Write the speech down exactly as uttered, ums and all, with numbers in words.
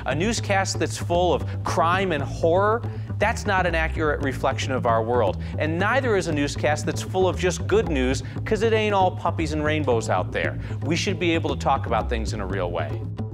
A newscast that's full of crime and horror, that's not an accurate reflection of our world. And neither is a newscast that's full of just good news, because it ain't all puppies and rainbows out there. We should be able to talk about things in a real way.